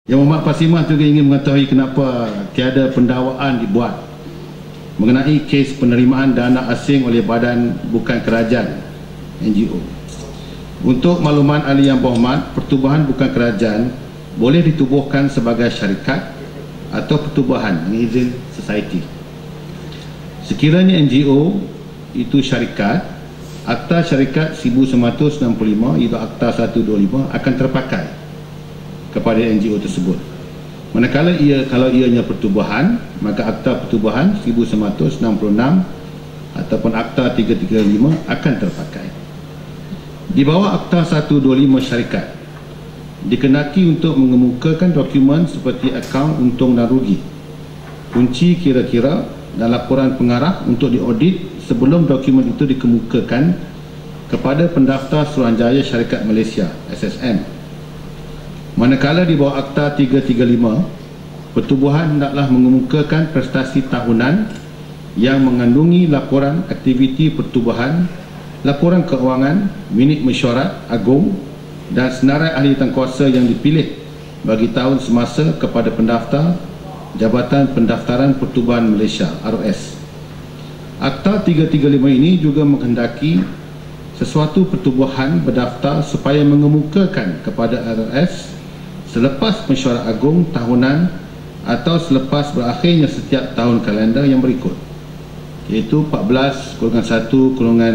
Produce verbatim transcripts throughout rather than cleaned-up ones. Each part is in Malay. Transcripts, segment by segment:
Yang Muhammad Fasimah juga ingin mengetahui kenapa tiada pendakwaan dibuat mengenai kes penerimaan dana asing oleh badan bukan kerajaan N G O. Untuk makluman ahli yang berhormat, pertubuhan bukan kerajaan boleh ditubuhkan sebagai syarikat atau pertubuhan dengan izin society. Sekiranya N G O itu syarikat, Akta Syarikat seribu sembilan ratus enam puluh lima iaitu Akta seratus dua puluh lima akan terpakai kepada N G O tersebut. Manakala ia kalau ianya pertubuhan, maka Akta Pertubuhan seribu sembilan ratus enam puluh enam ataupun Akta tiga tiga lima akan terpakai. Di bawah Akta seratus dua puluh lima syarikat dikenaki untuk mengemukakan dokumen seperti akaun untung dan rugi, kunci kira-kira dan laporan pengarah untuk diaudit sebelum dokumen itu dikemukakan kepada pendaftar Suruhanjaya Syarikat Malaysia S S M. Manakala di bawah Akta tiga tiga lima, pertubuhan hendaklah mengemukakan prestasi tahunan yang mengandungi laporan aktiviti pertubuhan, laporan keuangan, minit mesyuarat agung dan senarai ahli tangkuasa yang dipilih bagi tahun semasa kepada pendaftar Jabatan Pendaftaran Pertubuhan Malaysia R O S. Akta tiga tiga lima ini juga menghendaki sesuatu pertubuhan berdaftar supaya mengemukakan kepada R O S selepas mesyuarat agung tahunan atau selepas berakhirnya setiap tahun kalender yang berikut, iaitu empat belas satu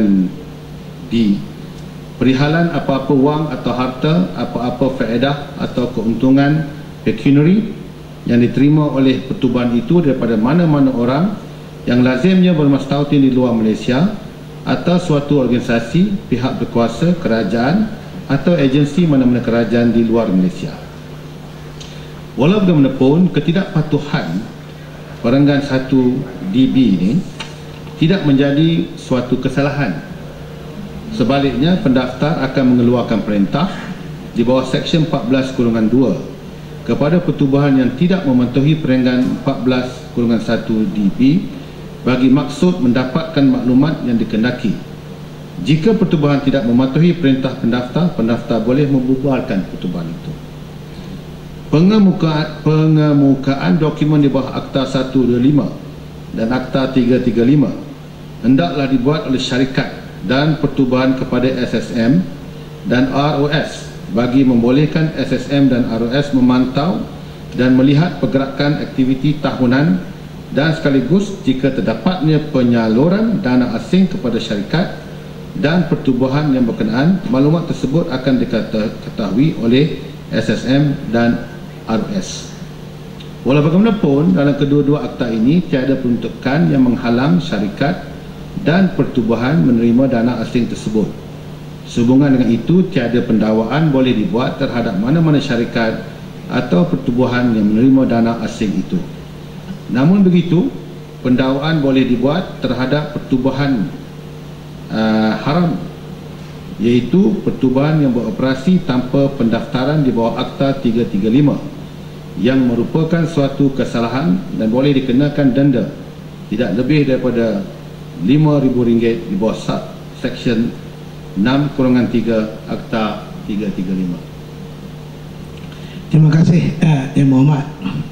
D, perihalan apa-apa wang atau harta, apa-apa faedah atau keuntungan pecuniary yang diterima oleh pertubuhan itu daripada mana-mana orang yang lazimnya bermastautin di luar Malaysia atau suatu organisasi, pihak berkuasa, kerajaan atau agensi mana-mana kerajaan di luar Malaysia. Walau bagaimanapun, ketidakpatuhan perenggan satu D B ini tidak menjadi suatu kesalahan. Sebaliknya, pendaftar akan mengeluarkan perintah di bawah Seksyen empat belas dua kepada pertubuhan yang tidak mematuhi perenggan empat belas satu D B bagi maksud mendapatkan maklumat yang dikehendaki. Jika pertubuhan tidak mematuhi perintah pendaftar, pendaftar boleh membubarkan pertubuhan itu. Pengemukaan, pengemukaan dokumen di bawah Akta seratus dua puluh lima dan Akta tiga tiga lima hendaklah dibuat oleh syarikat dan pertubuhan kepada S S M dan R O S bagi membolehkan S S M dan R O S memantau dan melihat pergerakan aktiviti tahunan dan sekaligus jika terdapatnya penyaluran dana asing kepada syarikat dan pertubuhan yang berkenaan, maklumat tersebut akan diketahui oleh S S M dan R O S. Walau bagaimanapun, dalam kedua-dua akta ini tiada peruntukan yang menghalang syarikat dan pertubuhan menerima dana asing tersebut. Sehubungan dengan itu, tiada pendakwaan boleh dibuat terhadap mana-mana syarikat atau pertubuhan yang menerima dana asing itu. Namun begitu, pendakwaan boleh dibuat terhadap pertubuhan uh, haram, iaitu pertubuhan yang beroperasi tanpa pendaftaran di bawah Akta tiga tiga lima yang merupakan suatu kesalahan dan boleh dikenakan denda tidak lebih daripada lima ribu ringgit di bawah Seksyen enam tiga Akta tiga tiga lima. Terima kasih uh, Yang Muhammad.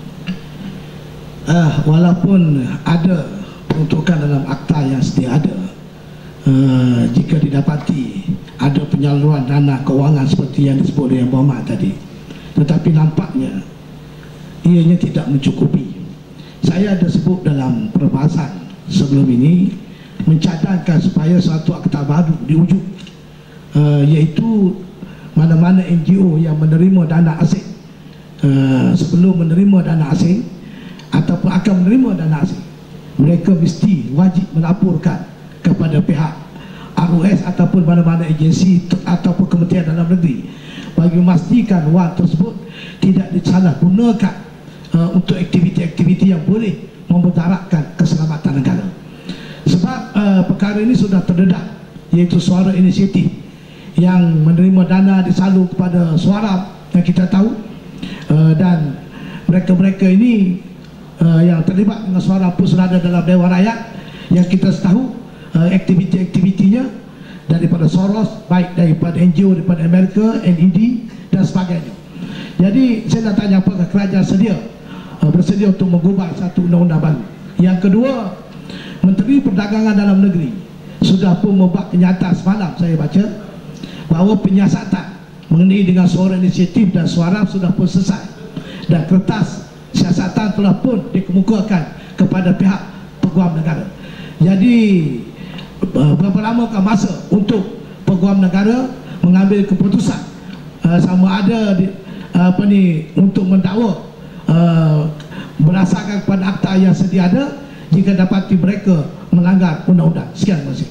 Uh, walaupun ada peruntukan dalam akta yang sedia ada, uh, jika didapati ada penyaluran dana keuangan seperti yang disebut oleh Yang Muhammad tadi, tetapi nampaknya ianya tidak mencukupi. Saya ada sebut dalam perbahasan sebelum ini, mencadangkan supaya satu akta baru diwujud, uh, iaitu mana-mana N G O yang menerima dana asing, uh, sebelum menerima dana asing ataupun akan menerima dana asing, mereka mesti wajib melaporkan kepada pihak R O S ataupun mana-mana agensi ataupun Kementerian Dalam Negeri bagi memastikan wang tersebut tidak disalahgunakan uh, untuk aktiviti-aktiviti yang boleh memudaratkan keselamatan negara. Sebab uh, perkara ini sudah terdedah, iaitu Suara Inisiatif yang menerima dana disalur kepada Suara yang kita tahu, uh, dan mereka-mereka ini uh, yang terlibat dengan Suara Pusrada dalam Dewan Rakyat yang kita tahu uh, aktiviti-aktivitinya daripada Soros, baik daripada N G O daripada Amerika, N E D dan sebagainya. Jadi saya nak tanya, apakah kerajaan sedia uh, bersedia untuk mengubah satu undang-undang baru? Yang kedua, Menteri Perdagangan Dalam Negeri sudah pun membuat kenyataan semalam, saya baca, bahawa penyiasatan mengenai dengan suara inisiatif dan suara sudah pun selesai, dan kertas siasatan telah pun dikemukakan kepada pihak Peguam Negara. Jadi uh, berapa lamakah masa untuk Peguam Negara mengambil keputusan uh, sama ada di, uh, apa ni untuk mendakwa uh, berdasarkan kepada akta yang sedia ada jika dapati mereka melanggar undang-undang? Sekian, terima kasih.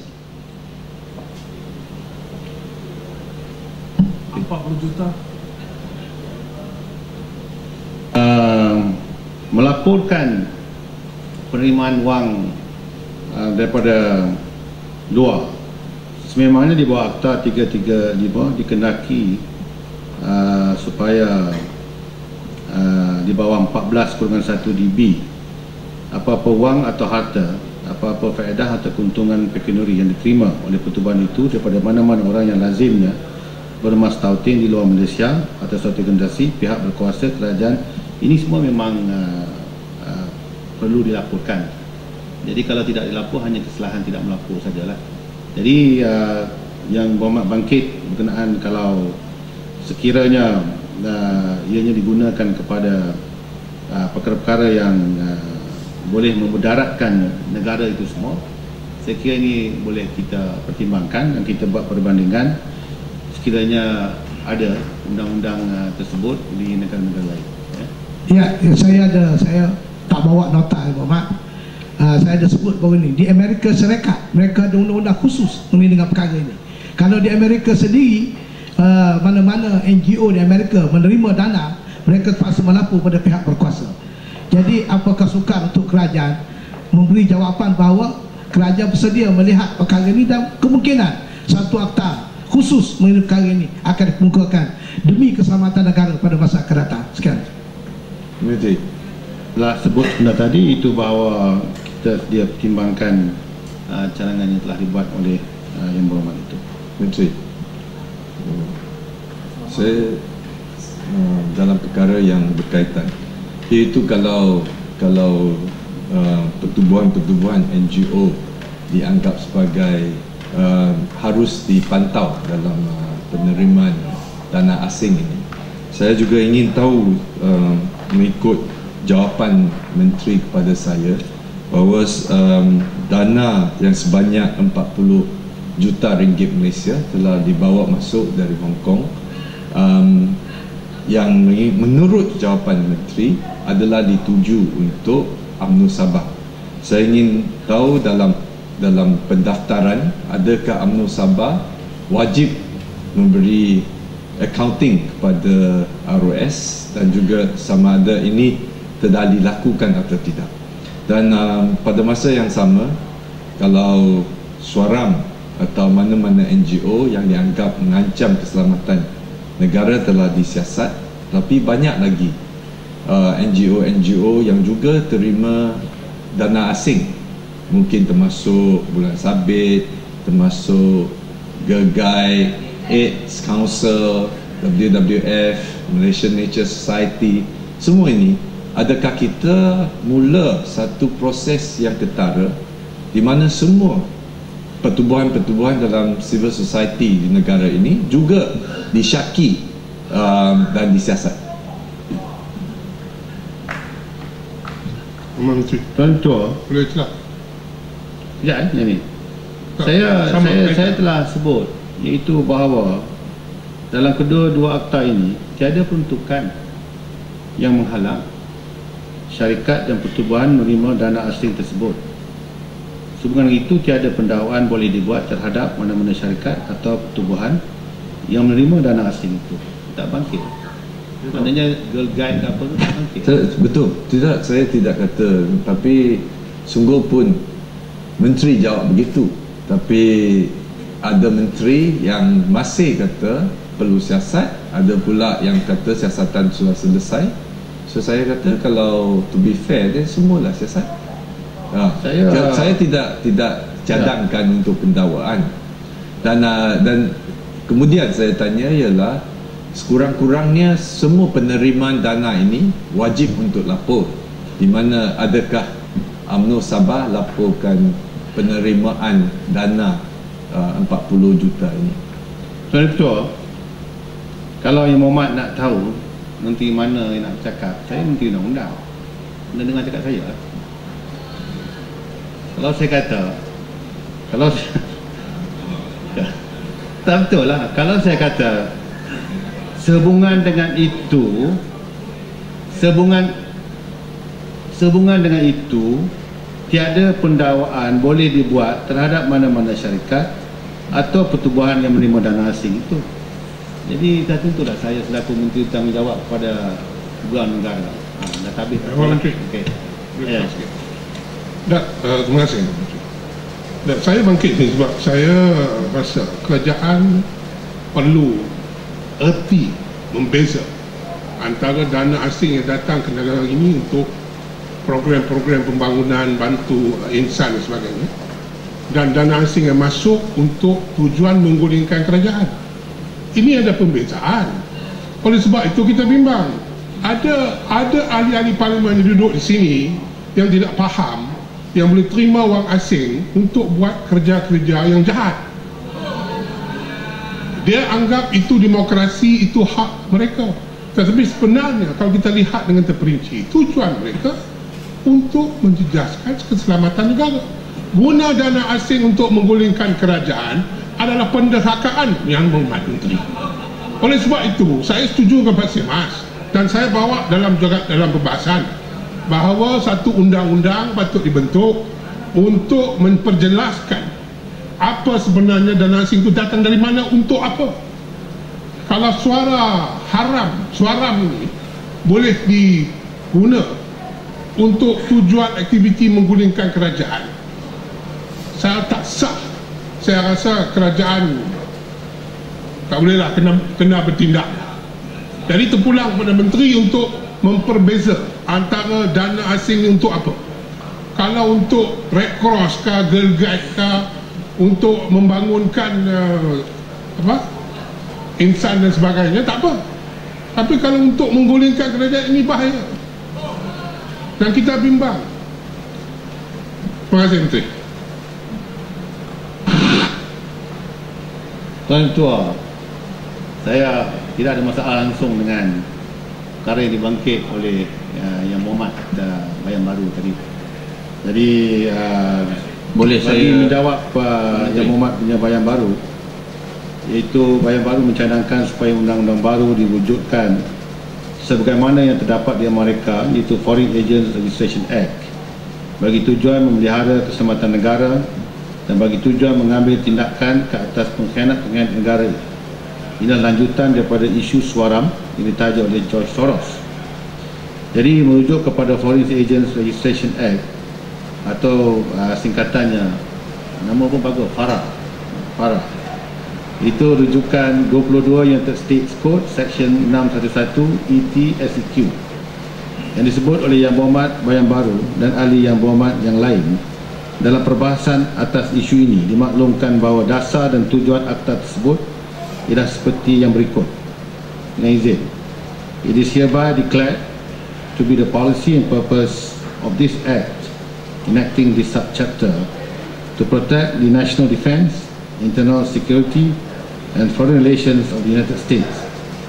empat puluh juta uh, melaporkan penerimaan wang uh, daripada luar sememangnya di bawah akta tiga tiga lima dikendaki uh, supaya uh, di bawah empat belas kurungan satu D B apa-apa wang atau harta, apa-apa faedah atau keuntungan pekuniari yang diterima oleh pertubuhan itu daripada mana-mana orang yang lazimnya bermas tautin di luar Malaysia atau suatu organisasi pihak berkuasa kerajaan, ini semua memang uh, uh, perlu dilaporkan. Jadi kalau tidak dilapor, hanya kesalahan tidak melapor sajalah. Jadi uh, yang berhormat bangkit berkenaan kalau sekiranya uh, ianya digunakan kepada uh, perkara-perkara yang uh, boleh memudaratkan negara itu semua, saya kira ini boleh kita pertimbangkan dan kita buat perbandingan sekiranya ada undang-undang uh, tersebut di negara-negara lain. Ya, ya, saya ada, saya tak bawa nota, Muhammad. Uh, saya ada sebut bahawa ini di Amerika Syarikat mereka ada undang-undang khusus mengenai dengan perkara ini. Kalau di Amerika sendiri, uh, mana-mana N G O di Amerika menerima dana, mereka terpaksa melapor pada pihak berkuasa. Jadi apakah sukar untuk kerajaan memberi jawapan bahawa kerajaan bersedia melihat perkara ini dan kemungkinan satu akta khusus mengenai perkara ini akan dikemukakan demi keselamatan negara pada masa akan datang. Sekian. Menteri telah sebut benda tadi itu bahawa kita dia pertimbangkan uh, cadangan yang telah dibuat oleh uh, yang berhormat itu. Menteri, saya uh, dalam perkara yang berkaitan, iaitu kalau kalau uh, pertubuhan-pertubuhan N G O dianggap sebagai uh, harus dipantau dalam uh, penerimaan dana asing ini, saya juga ingin tahu uh, mengikut jawapan Menteri kepada saya bahawa um, dana yang sebanyak empat puluh juta ringgit Malaysia telah dibawa masuk dari Hong Kong, um, yang menurut jawapan Menteri adalah dituju untuk UMNO Sabah. Saya ingin tahu dalam dalam pendaftaran, adakah UMNO Sabah wajib memberi accounting kepada R O S dan juga sama ada ini telah dilakukan atau tidak. Dan um, pada masa yang sama, kalau Suaram atau mana-mana N G O yang dianggap mengancam keselamatan negara telah disiasat, tapi banyak lagi uh, N G O-N G O yang juga terima dana asing, mungkin termasuk Bulan Sabit, termasuk Gergai, AIDS Council, W W F, Malaysian Nature Society. Semua ini, adakah kita mula satu proses yang ketara di mana semua pertubuhan-pertubuhan dalam civil society di negara ini juga disyaki um, dan disiasat? Menteri, Contoh, boleh celak? ya ini. Tak, Saya sama saya, kaitan. saya telah sebut iaitu bahawa dalam kedua-dua akta ini tiada peruntukan yang menghalang syarikat dan pertubuhan menerima dana asing tersebut. Sehubungan itu tiada pendakwaan boleh dibuat terhadap mana-mana syarikat atau pertubuhan yang menerima dana asing itu. Tak bangkit. Maknanya Girl Guide ke apa tu tak bangkit. Betul, tidak, saya tidak kata, tapi sungguh pun Menteri jawab begitu. Tapi ada menteri yang masih kata perlu siasat, ada pula yang kata siasatan sudah selesai. So saya kata kalau to be fair, dia semualah siasat. Ha, saya, saya tidak tidak cadangkan ya. untuk pendakwaan. Dan uh, dan kemudian saya tanya ialah sekurang-kurangnya semua penerimaan dana ini wajib untuk lapor, di mana adakah U M N O Sabah laporkan penerimaan dana uh, empat puluh juta ini. Tuan Ketua, kalau Yang Mohd nak tahu Menteri mana yang nak cakap, saya Menteri Undang-Undang. Anda dengar cakap saya. Kalau saya kata, kalau tak betul lah. Kalau saya kata sehubungan dengan itu, sehubungan sehubungan dengan itu, tiada pendakwaan boleh dibuat terhadap mana-mana syarikat atau pertubuhan yang menerima dana asing itu. Jadi tak tentulah saya selaku Menteri Tanggungjawab kepada Belanja Negara. Ha, dah habis. Menteri. Okey. Ya. Dah, uh, terima kasih. Dan saya bangkit ni sebab saya rasa kerajaan perlu erti membeza antara dana asing yang datang ke negara ini untuk program-program pembangunan, bantu insan dan sebagainya, dan dana asing yang masuk untuk tujuan menggulingkan kerajaan. Ini ada pembezaan. Oleh sebab itu kita bimbang. Ada ada ahli-ahli parlimen yang duduk di sini yang tidak faham, yang boleh terima wang asing untuk buat kerja-kerja yang jahat. Dia anggap itu demokrasi, itu hak mereka. Tetapi sebenarnya kalau kita lihat dengan terperinci, tujuan mereka untuk menjejaskan keselamatan negara. Guna dana asing untuk menggulingkan kerajaan adalah penderhakaan yang menghormat menteri. Oleh sebab itu, saya setuju dengan Pak Semas dan saya bawa dalam juga dalam pembahasan bahawa satu undang-undang patut dibentuk untuk memperjelaskan apa sebenarnya dana asing itu datang dari mana, untuk apa. Kalau suara haram, suara ini boleh diguna untuk tujuan aktiviti menggulingkan kerajaan, saya tak sah. Saya rasa kerajaan tak bolehlah kena, kena bertindak. Jadi terpulang kepada menteri untuk memperbeza antara dana asing ini untuk apa. Kalau untuk Red Cross ke, Girl Guide ke, untuk membangunkan uh, apa insan dan sebagainya, tak apa. Tapi kalau untuk menggulingkan kerajaan, ini bahaya. Dan kita bimbang. Terima kasih Menteri. Tuan Ketua, saya tidak ada masalah langsung dengan perkara yang dibangkit oleh uh, Yang Mohd uh, Bayan Baru tadi. Jadi uh, Boleh bagi saya menjawab uh, Yang Mohd punya Bayan Baru, iaitu Bayan Baru mencadangkan supaya undang-undang baru diwujudkan sebagaimana yang terdapat di Amerika, iaitu Foreign Agents Registration Act, bagi tujuan memelihara keselamatan negara dan bagi tujuan mengambil tindakan ke atas pengkhianat-pengkhianat negara. Inilah lanjutan daripada isu Suaram yang ditaja oleh George Soros. Jadi merujuk kepada Foreign Agents Registration Act atau uh, singkatannya, nama pun bagus, FARA. FARA itu rujukan dua puluh dua United States Code Section enam satu satu E T S E Q yang disebut oleh Yang Mohd Bayan Baru dan ahli Yang Mohd yang lain. Dalam perbahasan atas isu ini dimaklumkan bahawa dasar dan tujuan akta tersebut ialah seperti yang berikut. Dengan izin, it is hereby declared to be the policy and purpose of this Act enacting this subchapter to protect the national defence, internal security and foreign relations of the United States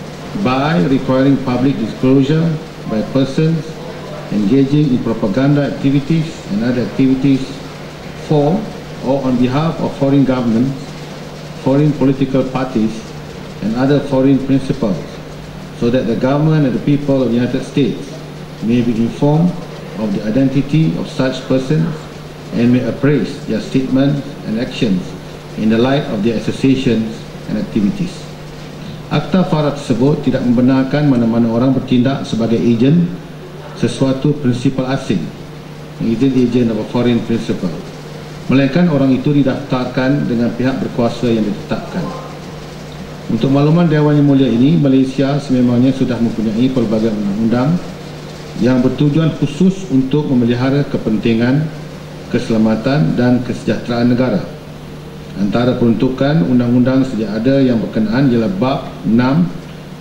by requiring public disclosure by persons engaging in propaganda activities and other activities for or on behalf of foreign governments, foreign political parties and other foreign principals, so that the government and the people of the United States may be informed of the identity of such persons and may appraise their statements and actions in the light of their associations and activities. Akta FARA tersebut tidak membenarkan mana-mana orang bertindak sebagai ejen sesuatu prinsipal asing, ejen ejen of a foreign principal, melainkan orang itu didaftarkan dengan pihak berkuasa yang ditetapkan. Untuk makluman Dewan Yang Mulia ini, Malaysia sememangnya sudah mempunyai pelbagai undang-undang yang bertujuan khusus untuk memelihara kepentingan, keselamatan dan kesejahteraan negara. Antara peruntukan undang-undang sedia ada yang berkenaan ialah bab enam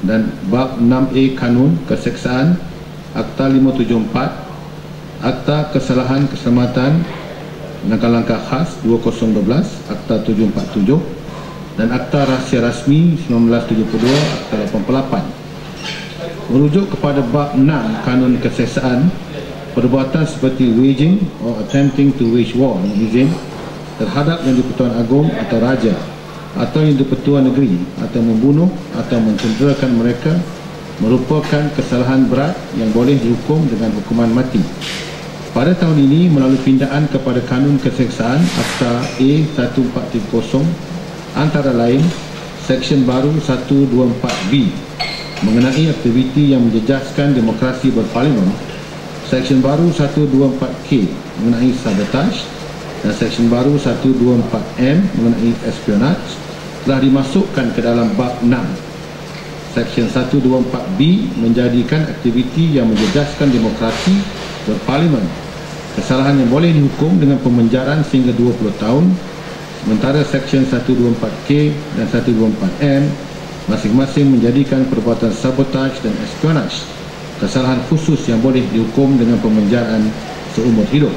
dan bab enam A Kanun Keseksaan, Akta lima tujuh empat, Akta Kesalahan Keselamatan Langkah-Langkah Khas dua ribu dua belas, Akta tujuh empat tujuh, dan Akta Rahsia Rasmi seribu sembilan ratus tujuh puluh dua, Akta lapan puluh lapan. Merujuk kepada bab enam Kanun Keseksaan, perbuatan seperti waging or attempting to wage war dengan izin terhadap Yang di-Pertuan Agong atau Raja atau Yang di-Pertuan Negeri, atau membunuh atau mencederakan mereka merupakan kesalahan berat yang boleh dihukum dengan hukuman mati. Pada tahun ini, melalui pindaan kepada Kanun Keseksaan Akta A seribu empat ratus tiga puluh, antara lain Seksyen baru seratus dua puluh empat B mengenai aktiviti yang menjejaskan demokrasi berparlimen, Seksyen baru seratus dua puluh empat K mengenai sabotaj, dan Seksyen baru seratus dua puluh empat M mengenai espionage telah dimasukkan ke dalam bab enam. Seksyen seratus dua puluh empat B menjadikan aktiviti yang menjejaskan demokrasi berparlimen kesalahan yang boleh dihukum dengan pemenjaraan sehingga dua puluh tahun, sementara Seksyen seratus dua puluh empat K dan seratus dua puluh empat M masing-masing menjadikan perbuatan sabotaj dan espionage kesalahan khusus yang boleh dihukum dengan pemenjaraan seumur hidup.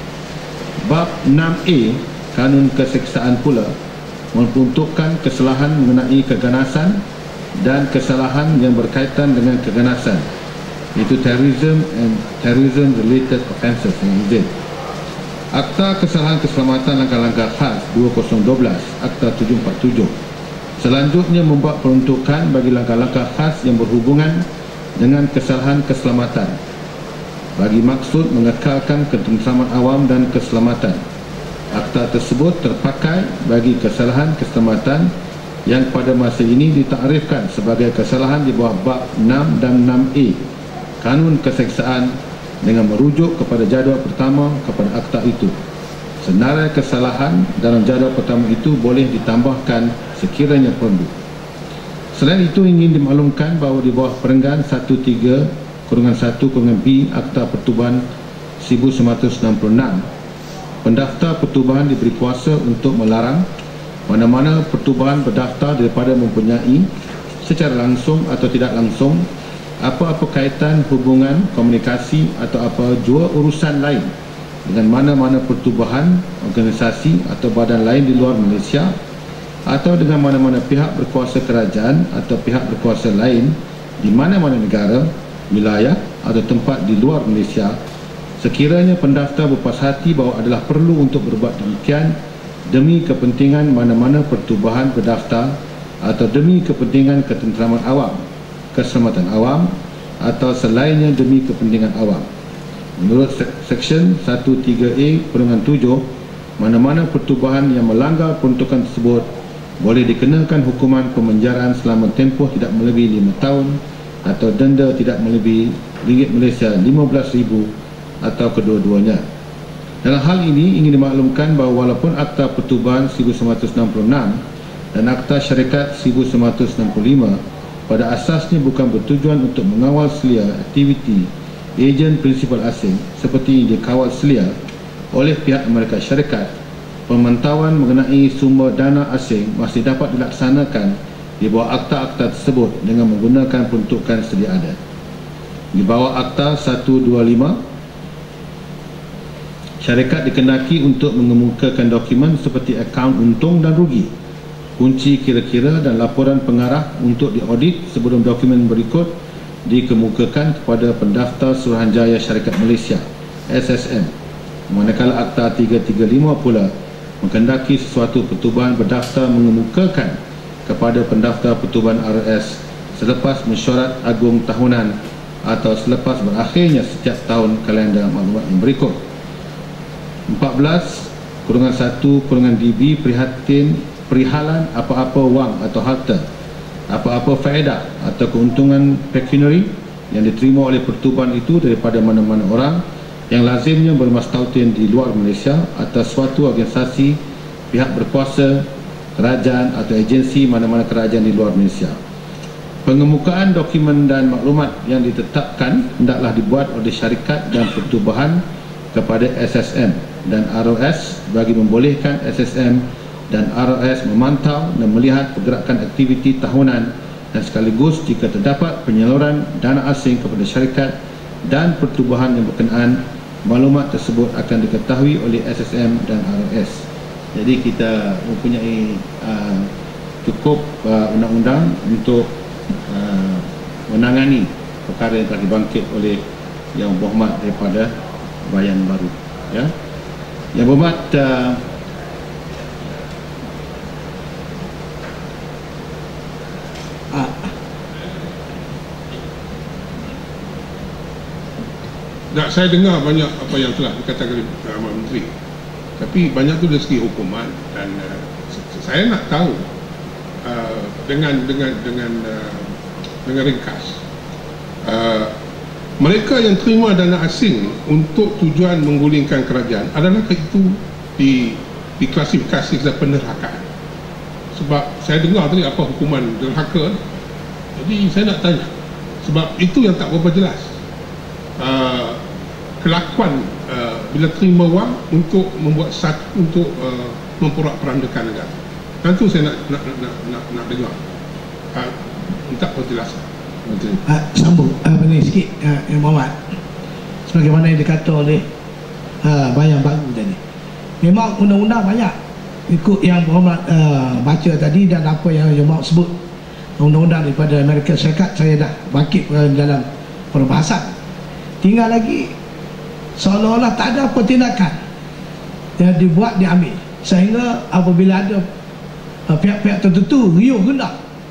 Bab enam A Kanun Keseksaan pula memperuntukkan kesalahan mengenai keganasan dan kesalahan yang berkaitan dengan keganasan, iaitu terrorism and terrorism related offences yang izin. Akta Kesalahan Keselamatan Langkah-Langkah Khas dua ribu dua belas, Akta tujuh empat tujuh, selanjutnya membuat peruntukan bagi langkah-langkah khas yang berhubungan dengan kesalahan keselamatan bagi maksud mengekalkan ketentraman awam dan keselamatan. Akta tersebut terpakai bagi kesalahan keselamatan yang pada masa ini ditakrifkan sebagai kesalahan di bawah bab enam dan enam A Kanun Keseksaan dengan merujuk kepada jadual pertama kepada akta itu. Senarai kesalahan dalam jadual pertama itu boleh ditambahkan sekiranya perlu. Selain itu, ingin dimaklumkan bahawa di bawah perenggan satu tiga satu B Akta Pertubuhan seribu sembilan ratus enam puluh enam, pendaftar pertubuhan diberi kuasa untuk melarang mana-mana pertubuhan berdaftar daripada mempunyai secara langsung atau tidak langsung apa-apa kaitan, hubungan, komunikasi atau apa jua urusan lain dengan mana-mana pertubuhan, organisasi atau badan lain di luar Malaysia, atau dengan mana-mana pihak berkuasa kerajaan atau pihak berkuasa lain di mana-mana negara, wilayah atau tempat di luar Malaysia, sekiranya pendaftar berpuas hati bahawa adalah perlu untuk berbuat demikian demi kepentingan mana-mana pertubuhan berdaftar atau demi kepentingan ketenteraman awam, keselamatan awam atau selainnya demi kepentingan awam. Menurut Seksyen seratus tiga A Peruntukan tujuh, mana-mana pertubuhan yang melanggar peruntukan tersebut boleh dikenakan hukuman pemenjaraan selama tempoh tidak melebihi lima tahun atau denda tidak melebihi ringgit Malaysia lima belas ribu atau kedua-duanya. Dalam hal ini ingin dimaklumkan bahawa walaupun Akta Pertubuhan seribu sembilan ratus enam puluh enam dan Akta Syarikat seribu sembilan ratus enam puluh lima pada asasnya bukan bertujuan untuk mengawal selia aktiviti ejen prinsipal asing seperti yang dikawal selia oleh pihak Amerika Syarikat, pemantauan mengenai sumber dana asing masih dapat dilaksanakan di bawah akta-akta tersebut dengan menggunakan peruntukan sedia ada. Di bawah Akta seratus dua puluh lima, syarikat dikendaki untuk mengemukakan dokumen seperti akaun untung dan rugi, kunci kira-kira dan laporan pengarah untuk diaudit sebelum dokumen berikut dikemukakan kepada pendaftar Suruhanjaya Syarikat Malaysia S S M. Manakala Akta tiga tiga lima pula menghendaki sesuatu pertubuhan berdaftar mengemukakan kepada pendaftar pertubuhan R S selepas mesyuarat agung tahunan atau selepas berakhirnya setiap tahun kalender maklumat yang berikut. empat belas kurungan satu kurungan D B prihatin perihalan apa-apa wang atau harta, apa-apa faedah atau keuntungan pecuniary yang diterima oleh pertubuhan itu daripada mana-mana orang yang lazimnya bermastautin di luar Malaysia atau suatu organisasi pihak berkuasa kerajaan atau agensi mana-mana kerajaan di luar Malaysia. Pengemukaan dokumen dan maklumat yang ditetapkan hendaklah dibuat oleh syarikat dan pertubuhan kepada S S M dan R O S bagi membolehkan S S M dan R O S memantau dan melihat pergerakan aktiviti tahunan dan sekaligus jika terdapat penyaluran dana asing kepada syarikat dan pertubuhan yang berkenaan, maklumat tersebut akan diketahui oleh S S M dan R O S. Jadi kita mempunyai uh, cukup uh, undang-undang untuk uh, menangani perkara yang telah dibangkit oleh Yang Berhormat daripada Bayan Baru, ya. Yang Berhormat uh, ah. Nah, saya dengar banyak apa yang telah dikatakan oleh Ahmad Menteri, tapi banyak tu dari segi hukuman, dan uh, saya nak tahu uh, dengan dengan dengan uh, dengan ringkas, uh, mereka yang terima dana asing untuk tujuan menggulingkan kerajaan, adakah itu di diklasifikasi sebagai penerhakaan? Sebab saya dengar tadi apa hukuman derhaka, jadi saya nak tanya, sebab itu yang tak berapa jelas. Uh, kelakuan uh, bila terima wang untuk membuat satu, untuk uh, memporak-porandakan negara. Tentu saya nak nak nak nak, nak dengar uh, minta penjelasan. Uh, sambung apa uh, ni sikit, uh, Yang Berhormat, sebagaimana yang dikata oleh uh, Bayan Baru tadi, memang undang-undang banyak ikut Yang Berhormat uh, baca tadi, dan apa yang Yang Berhormat sebut undang-undang daripada Amerika Syarikat saya dah bangkit uh, dalam perbahasan. Tinggal lagi seolah-olah tak ada apa tindakan yang dibuat, diambil, sehingga apabila ada uh, pihak-pihak tertentu riuh hendak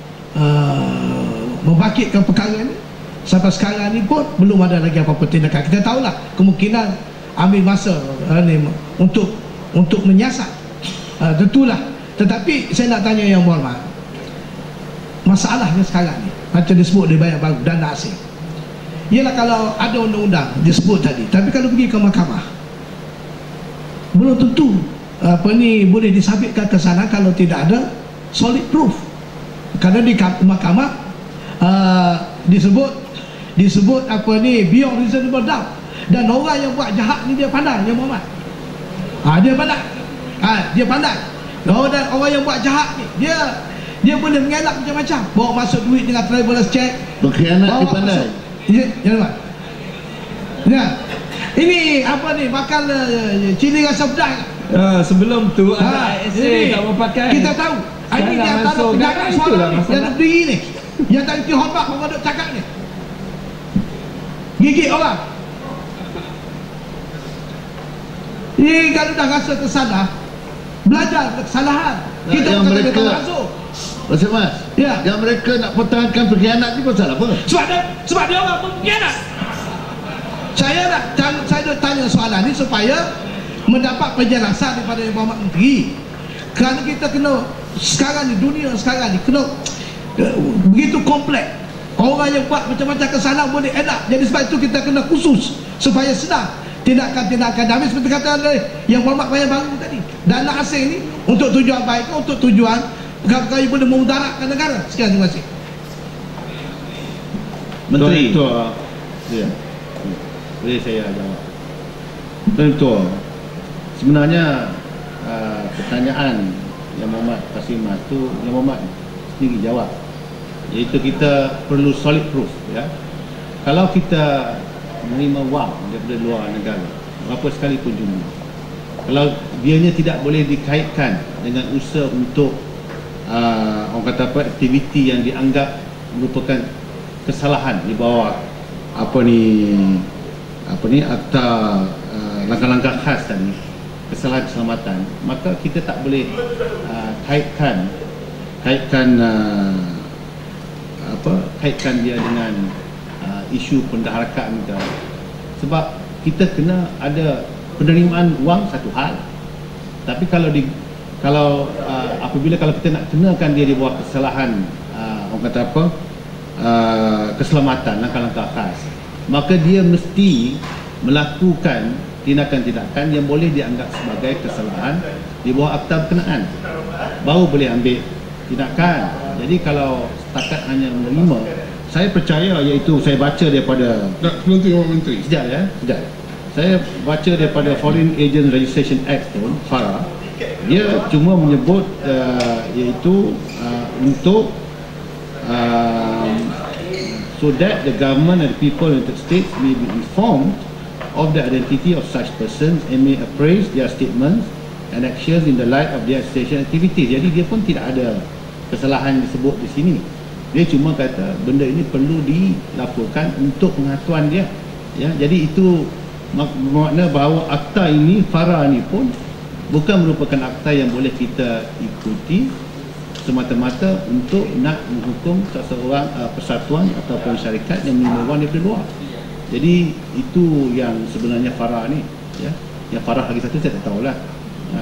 uh, membangkitkan perkara ini, sampai sekarang ni pun belum ada lagi apa-apa tindakan. Kita tahulah kemungkinan ambil masa uh, ni, untuk untuk menyiasat, uh, tentulah. Tetapi saya nak tanya Yang Berhormat, masalahnya sekarang ni macam disebut di Bayan Baru, dana asing, ialah kalau ada undang-undang disebut tadi, tapi kalau pergi ke mahkamah belum tentu apa ni boleh disabitkan ke sana kalau tidak ada solid proof. Kerana di mahkamah uh, disebut disebut apa ni beyond reasonable doubt, dan orang yang buat jahat ni dia pandai, Yang Berhormat. Ha, dia pandai. Ha, dia pandai. Oh, dan orang yang buat jahat ni dia dia boleh mengelak macam-macam, bawa masuk duit dengan travelers check, berkhianat, dia pandai. Ya, jangan. Ya. Ini apa ni? Makan uh, cili rasa pedas. Uh, sebelum tu Ha, ada I S A tak berpakai. Kita tahu. Ini di antara penjaga suara ni, yang berdiri ni, yang tak reti hormat orang duk cakap ni. Gigit orang. Ini kalau dah rasa tersalah, belajar kesalahan. Nah, Kita yang bukan mereka kata langsung. Maksud Mas, Ya. yang mereka nak pertahankan pengkhianat ni pasal apa? Sebab dia, sebab dia orang pengkhianat. Saya nak saya nak tanya soalan ni supaya mendapat penjelasan daripada Yang Berhormat Menteri. Kerana kita kena sekarang ni, dunia sekarang ni kena uh, begitu kompleks. Orang yang buat macam-macam kesalahan boleh elak. Jadi sebab itu kita kena khusus supaya sedar tindakan-tindakan damai seperti kata Yang Berhormat Bayan Baru tadi. Dana asing ni untuk tujuan baik, untuk tujuan perkara yang boleh memudaratkan negara. Sekian, terima kasih. Menteri Ketua, ya. Boleh saya jawab. Tuan Ketua, sebenarnya uh, pertanyaan Yang Berhormat Kasim Mas tu Yang Berhormat sendiri jawab, iaitu kita perlu solid proof, ya. Kalau kita menerima wang daripada luar negara, berapa sekalipun jumlah, kalau dianya tidak boleh dikaitkan dengan usaha untuk uh, orang kata apa, aktiviti yang dianggap merupakan kesalahan di bawah apa ni apa ni akta uh, langkah-langkah khas tadi, kesalahan keselamatan, maka kita tak boleh uh, kaitkan kaitkan uh, apa kaitkan dia dengan uh, isu pendaharakan negara. Sebab kita kena ada penerimaan wang satu hal, tapi kalau di kalau uh, apabila kalau kita nak kenakan dia di bawah kesalahan uh, orang kata apa uh, keselamatan, langkah-langkah khas, maka dia mesti melakukan tindakan-tindakan yang boleh dianggap sebagai kesalahan di bawah akta berkenaan, baru boleh ambil tindakan. Jadi kalau setakat hanya menerima, saya percaya, iaitu saya baca daripada Tak, sebelum tu Yang Menteri, sekejap ya sekejap saya baca daripada Foreign Agent Registration Act tu, FARA, dia cuma menyebut uh, iaitu uh, untuk uh, so that the government and the people in the states may be informed of the identity of such persons and may appraise their statements and actions in the light of their association activities. Jadi dia pun tidak ada kesalahan disebut di sini. Dia cuma kata benda ini perlu dilaporkan untuk pengatuan dia. Ya, jadi itu bermakna bahawa akta ini, FARA ni pun bukan merupakan akta yang boleh kita ikuti semata-mata untuk nak menghukum seseorang uh, persatuan ataupun syarikat yang menerima wang daripada luar. Jadi itu yang sebenarnya FARA ni, ya. Yang FARA lagi satu saya tak tahulah. Ha.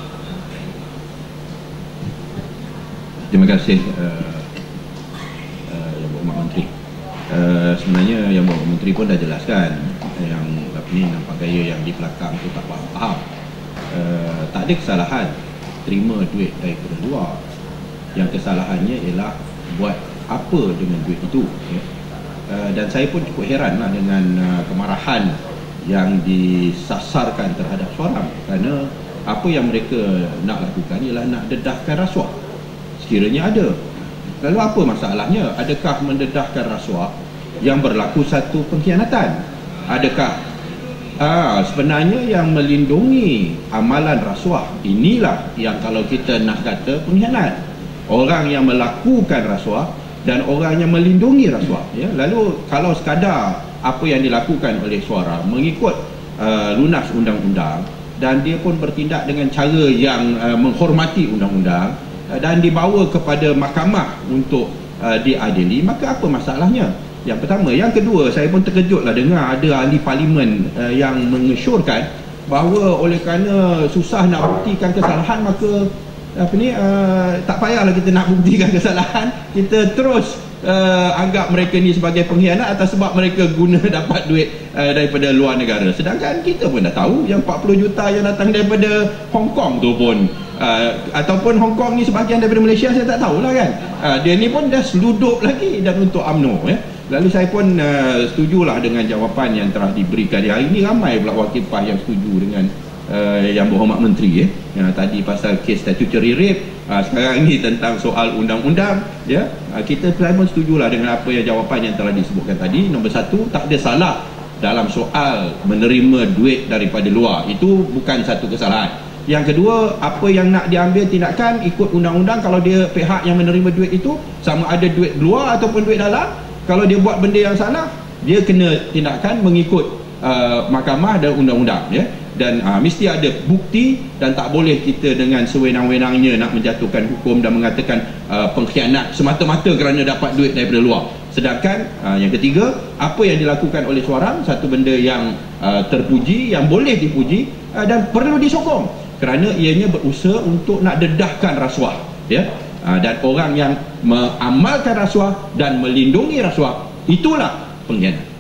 Terima kasih uh, uh, Yang Berhormat Menteri. Uh, sebenarnya Yang Berhormat Menteri pun dah jelaskan yang apa ni, nampak gaya yang di belakang tu tak faham. Uh, tak ada kesalahan terima duit daripada luar. Yang kesalahannya ialah buat apa dengan duit itu, ya. Uh, dan saya pun cukup heran lah dengan uh, kemarahan yang disasarkan terhadap Suaram, kerana apa yang mereka nak lakukan ialah nak dedahkan rasuah. Sekiranya ada, lalu apa masalahnya? Adakah mendedahkan rasuah yang berlaku satu pengkhianatan? Adakah ah, sebenarnya yang melindungi amalan rasuah inilah yang kalau kita nak kata pengkhianat? Orang yang melakukan rasuah dan orang yang melindungi rasuah, ya. Lalu kalau sekadar apa yang dilakukan oleh Suara mengikut uh, lunas undang-undang dan dia pun bertindak dengan cara yang uh, menghormati undang-undang uh, dan dibawa kepada mahkamah untuk uh, diadili, maka apa masalahnya? Yang pertama. Yang kedua, saya pun terkejutlah dengar ada ahli parlimen uh, yang mengesyorkan bahawa oleh kerana susah nak buktikan kesalahan, maka apa ni uh, tak payahlah kita nak buktikan kesalahan, kita terus uh, anggap mereka ni sebagai pengkhianat atas sebab mereka guna dapat duit uh, daripada luar negara. Sedangkan kita pun dah tahu yang empat puluh juta yang datang daripada Hong Kong tu pun uh, ataupun Hong Kong ni sebahagian daripada Malaysia, saya tak tahulah kan. Uh, dia ni pun dah seludup lagi dan untuk U M N O, ya. Lalu saya pun uh, setujulah dengan jawapan yang telah diberikan. Hari ini ramai pula wakil PAS yang setuju dengan Uh, Yang Berhormat Menteri, ya. Yang tadi pasal kes statutory rape, uh, sekarang ini tentang soal undang-undang, ya. Uh, kita pun setujulah dengan apa yang jawapan yang telah disebutkan tadi. Nombor satu, tak ada salah dalam soal menerima duit daripada luar, itu bukan satu kesalahan. Yang kedua, apa yang nak diambil tindakan ikut undang-undang. Kalau dia pihak yang menerima duit itu, sama ada duit luar ataupun duit dalam, kalau dia buat benda yang salah, dia kena tindakan mengikut uh, mahkamah dan undang-undang, ya. Dan uh, mesti ada bukti dan tak boleh kita dengan sewenang-wenangnya nak menjatuhkan hukum dan mengatakan uh, pengkhianat semata-mata kerana dapat duit daripada luar. Sedangkan uh, yang ketiga, apa yang dilakukan oleh Suaram satu benda yang uh, terpuji, yang boleh dipuji uh, dan perlu disokong, kerana ianya berusaha untuk nak dedahkan rasuah, ya. Uh, dan orang yang mengamalkan rasuah dan melindungi rasuah, itulah pengkhianat.